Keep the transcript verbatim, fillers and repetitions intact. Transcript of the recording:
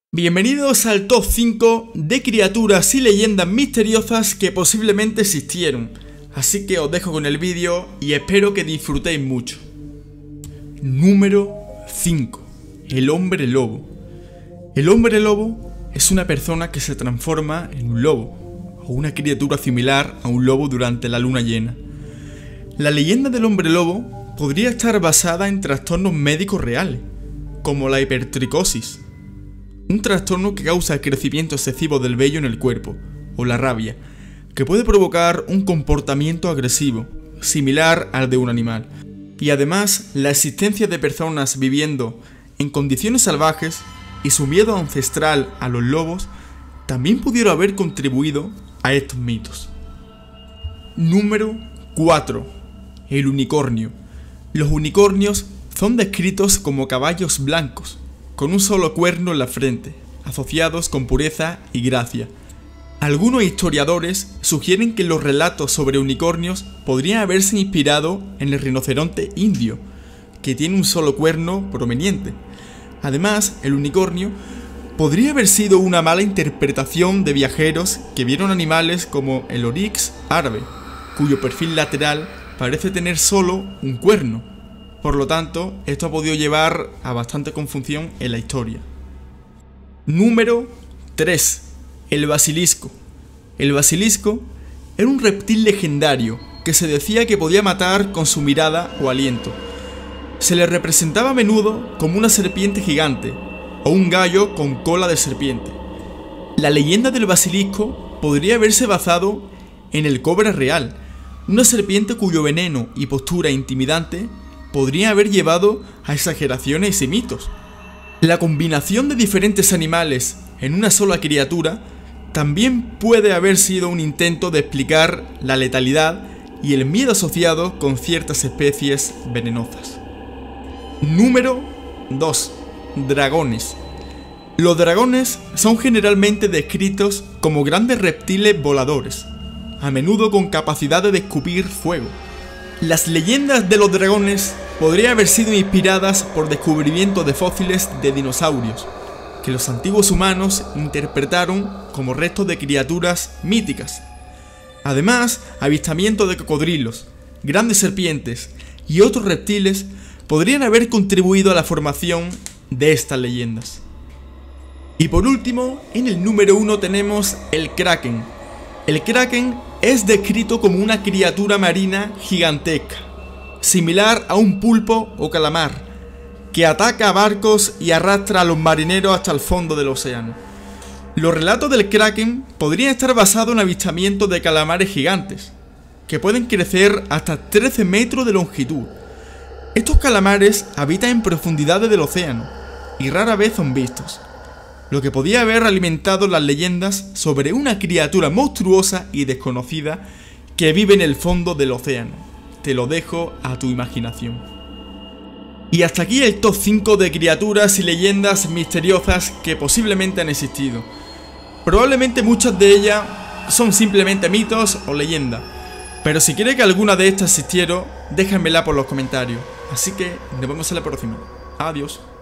Bienvenidos al top cinco de criaturas y leyendas misteriosas que posiblemente existieron. Así que os dejo con el vídeo y espero que disfrutéis mucho. Número cinco. El hombre lobo. El hombre lobo es una persona que se transforma en un lobo, o una criatura similar a un lobo durante la luna llena. La leyenda del hombre lobo podría estar basada en trastornos médicos reales, como la hipertricosis, un trastorno que causa el crecimiento excesivo del vello en el cuerpo, o la rabia, que puede provocar un comportamiento agresivo, similar al de un animal. Y además, la existencia de personas viviendo en condiciones salvajes y su miedo ancestral a los lobos también pudieron haber contribuido a estos mitos. Número cuatro. El unicornio. Los unicornios son descritos como caballos blancos, con un solo cuerno en la frente, asociados con pureza y gracia. Algunos historiadores sugieren que los relatos sobre unicornios podrían haberse inspirado en el rinoceronte indio, que tiene un solo cuerno prominente. Además, el unicornio podría haber sido una mala interpretación de viajeros que vieron animales como el oryx árabe, cuyo perfil lateral parece tener solo un cuerno. Por lo tanto, esto ha podido llevar a bastante confusión en la historia. Número tres. El basilisco. El basilisco era un reptil legendario que se decía que podía matar con su mirada o aliento. Se le representaba a menudo como una serpiente gigante o un gallo con cola de serpiente. La leyenda del basilisco podría haberse basado en el cobra real, una serpiente cuyo veneno y postura intimidante podría haber llevado a exageraciones y mitos. La combinación de diferentes animales en una sola criatura también puede haber sido un intento de explicar la letalidad y el miedo asociado con ciertas especies venenosas. Número dos. Dragones. Los dragones son generalmente descritos como grandes reptiles voladores, a menudo con capacidad de escupir fuego. Las leyendas de los dragones podrían haber sido inspiradas por descubrimientos de fósiles de dinosaurios, que los antiguos humanos interpretaron como restos de criaturas míticas. Además, avistamientos de cocodrilos, grandes serpientes y otros reptiles podrían haber contribuido a la formación de estas leyendas. Y por último, en el número uno tenemos el kraken. El kraken es descrito como una criatura marina gigantesca, similar a un pulpo o calamar, que ataca a barcos y arrastra a los marineros hasta el fondo del océano. Los relatos del kraken podrían estar basados en avistamientos de calamares gigantes, que pueden crecer hasta trece metros de longitud. Estos calamares habitan en profundidades del océano y rara vez son vistos, lo que podía haber alimentado las leyendas sobre una criatura monstruosa y desconocida que vive en el fondo del océano. Te lo dejo a tu imaginación. Y hasta aquí el top cinco de criaturas y leyendas misteriosas que posiblemente han existido. Probablemente muchas de ellas son simplemente mitos o leyendas, pero si quieres que alguna de estas existiera, déjamela por los comentarios. Así que nos vemos en la próxima. Adiós.